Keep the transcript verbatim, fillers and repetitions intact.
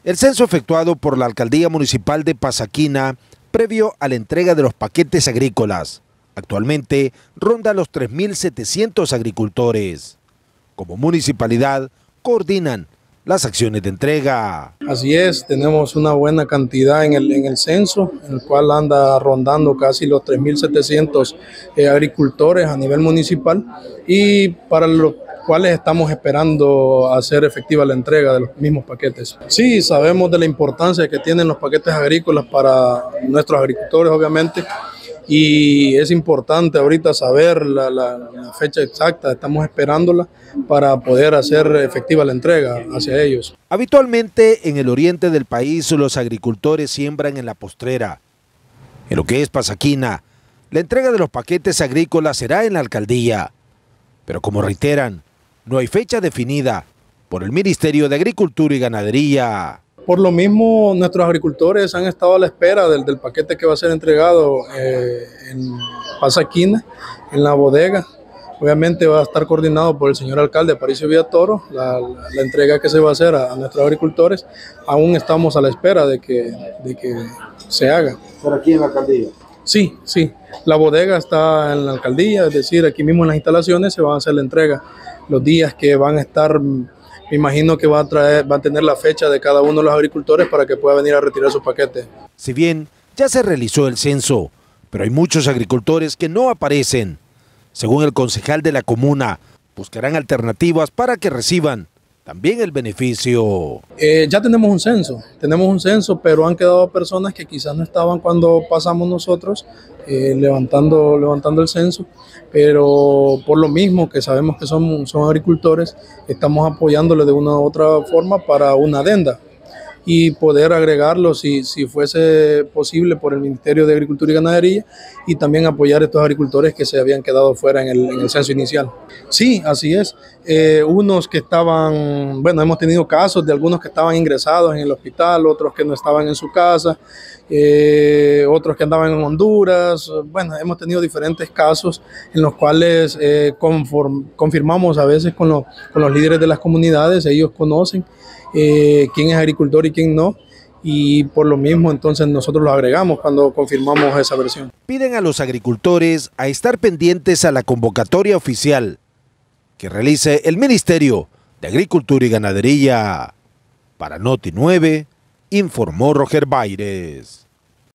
El censo efectuado por la Alcaldía Municipal de Pasaquina, previo a la entrega de los paquetes agrícolas, actualmente ronda los tres mil setecientos agricultores. Como municipalidad, coordinan las acciones de entrega. Así es, tenemos una buena cantidad en el, en el censo, en el cual anda rondando casi los tres mil setecientos eh, agricultores a nivel municipal, y para los cuales estamos esperando hacer efectiva la entrega de los mismos paquetes. Sí, sabemos de la importancia que tienen los paquetes agrícolas para nuestros agricultores, obviamente, y es importante ahorita saber la, la, la fecha exacta, estamos esperándola para poder hacer efectiva la entrega hacia ellos. Habitualmente en el oriente del país los agricultores siembran en la postrera. En lo que es Pasaquina, la entrega de los paquetes agrícolas será en la alcaldía, pero como reiteran, no hay fecha definida por el Ministerio de Agricultura y Ganadería. Por lo mismo, nuestros agricultores han estado a la espera del, del paquete que va a ser entregado eh, en Pasaquina, en la bodega. Obviamente va a estar coordinado por el señor alcalde Aparicio Villatoro, la, la, la entrega que se va a hacer a, a nuestros agricultores. Aún estamos a la espera de que, de que se haga. ¿Pero aquí en la alcaldía? Sí, sí. La bodega está en la alcaldía, es decir, aquí mismo en las instalaciones se va a hacer la entrega. Los días que van a estar, me imagino que va a, traer, va a tener la fecha de cada uno de los agricultores para que pueda venir a retirar su paquete. Si bien ya se realizó el censo, pero hay muchos agricultores que no aparecen. Según el concejal de la comuna, buscarán alternativas para que reciban también el beneficio. Eh, ya tenemos un censo, tenemos un censo, pero han quedado personas que quizás no estaban cuando pasamos nosotros eh, levantando, levantando el censo, pero por lo mismo que sabemos que son, son agricultores, estamos apoyándoles de una u otra forma para una adenda y poder agregarlo si, si fuese posible por el Ministerio de Agricultura y Ganadería, y también apoyar a estos agricultores que se habían quedado fuera en el, en el censo inicial. Sí, así es. Eh, unos que estaban, bueno, hemos tenido casos de algunos que estaban ingresados en el hospital, otros que no estaban en su casa, eh, otros que andaban en Honduras. Bueno, hemos tenido diferentes casos en los cuales eh, conform, confirmamos a veces con, lo, con los líderes de las comunidades. Ellos conocen Eh, quién es agricultor y quién no, y por lo mismo entonces nosotros lo agregamos cuando confirmamos esa versión. Piden a los agricultores a estar pendientes a la convocatoria oficial que realice el Ministerio de Agricultura y Ganadería. Para Noti nueve, informó Roger Baires.